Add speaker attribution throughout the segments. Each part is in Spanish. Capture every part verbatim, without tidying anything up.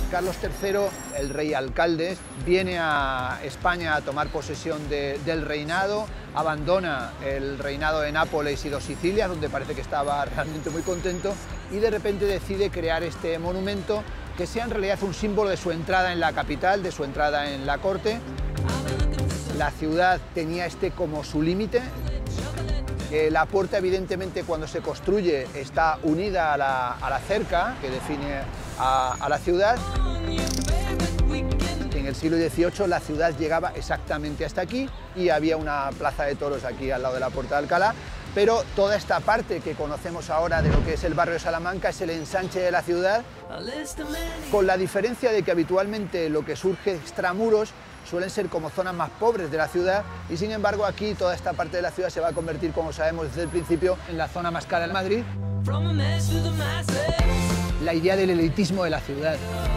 Speaker 1: Carlos tercero, el rey alcalde, viene a España a tomar posesión de, del reinado, abandona el reinado de Nápoles y dos Sicilias, donde parece que estaba realmente muy contento, y de repente decide crear este monumento que sea en realidad un símbolo de su entrada en la capital, de su entrada en la corte. La ciudad tenía este como su límite. Eh, la puerta, evidentemente, cuando se construye, está unida a la, a la cerca que define a, a la ciudad. En el siglo dieciocho la ciudad llegaba exactamente hasta aquí y había una plaza de toros aquí al lado de la Puerta de Alcalá, pero toda esta parte que conocemos ahora de lo que es el barrio de Salamanca es el ensanche de la ciudad, con la diferencia de que habitualmente lo que surge extramuros suelen ser como zonas más pobres de la ciudad y sin embargo aquí toda esta parte de la ciudad se va a convertir, como sabemos desde el principio, en la zona más cara de Madrid. La idea del elitismo de la ciudad.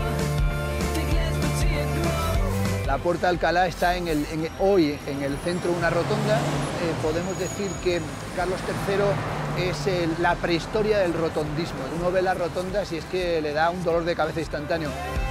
Speaker 1: La Puerta de Alcalá está en el, en, hoy en el centro de una rotonda. Eh, podemos decir que Carlos tercero es el, la prehistoria del rotondismo. Uno ve las rotondas y es que le da un dolor de cabeza instantáneo.